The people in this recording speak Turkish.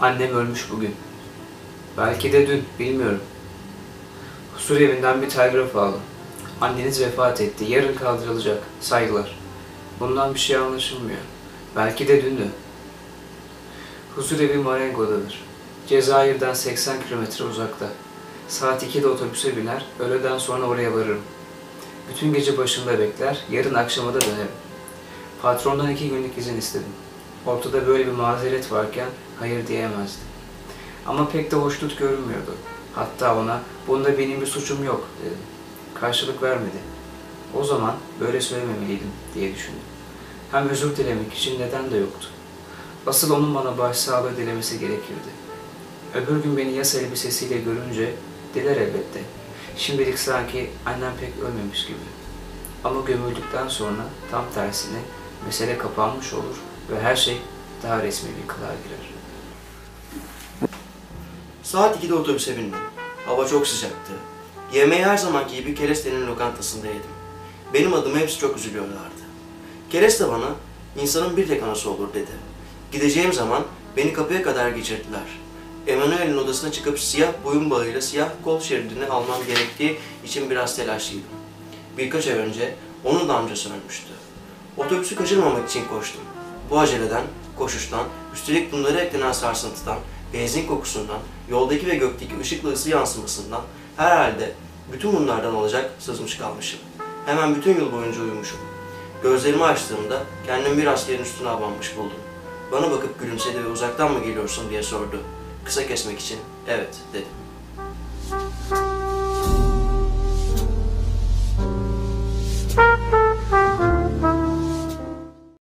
Annem ölmüş bugün. Belki de dün, bilmiyorum. Huzur evinden bir telgraf aldım. Anneniz vefat etti, yarın kaldırılacak. Saygılar. Bundan bir şey anlaşılmıyor. Belki de dündü. Huzur evi Marengo'dadır. Cezayir'den 80 kilometre uzakta. Saat 2'de otobüse biner, öğleden sonra oraya varırım. Bütün gece başında bekler, yarın akşama da dönerim. Patrondan 2 günlük izin istedim. Ortada böyle bir mazeret varken hayır diyemezdi. Ama pek de hoşnut görünmüyordu. Hatta ona, bunda benim bir suçum yok dedim. Karşılık vermedi. O zaman böyle söylememeliydim diye düşündüm. Hem özür dilemek için neden de yoktu. Asıl onun bana başsağlığı dilemesi gerekirdi. Öbür gün beni yas elbisesiyle görünce diler elbette. Şimdilik sanki annem pek ölmemiş gibi. Ama gömüldükten sonra tam tersine mesele kapanmış olur ve her şey daha resmi bir kılığa girer. Saat 2'de otobüse bindim. Hava çok sıcaktı. Yemeği her zamanki gibi Kereste'nin lokantasında yedim. Benim adıma hepsi çok üzülüyorlardı. Kereste bana, insanın bir tek anası olur dedi. Gideceğim zaman beni kapıya kadar geçirdiler. Emanuel'in odasına çıkıp siyah boyun bağıyla siyah kol şeridini almam gerektiği için biraz telaşlıydım. Birkaç ay önce onun da amcası ölmüştü. Otobüsü kaçırmamak için koştum. Bu aceleden, koşuştan, üstelik bunlara eklenen sarsıntıdan, benzin kokusundan, yoldaki ve gökteki ışıklı ısı yansımasından, herhalde bütün bunlardan olacak sızmış kalmışım. Hemen bütün yıl boyunca uyumuşum. Gözlerimi açtığımda kendimi bir askerin üstüne abanmış buldum. Bana bakıp gülümsedi ve uzaktan mı geliyorsun diye sordu. Kısa kesmek için evet dedim.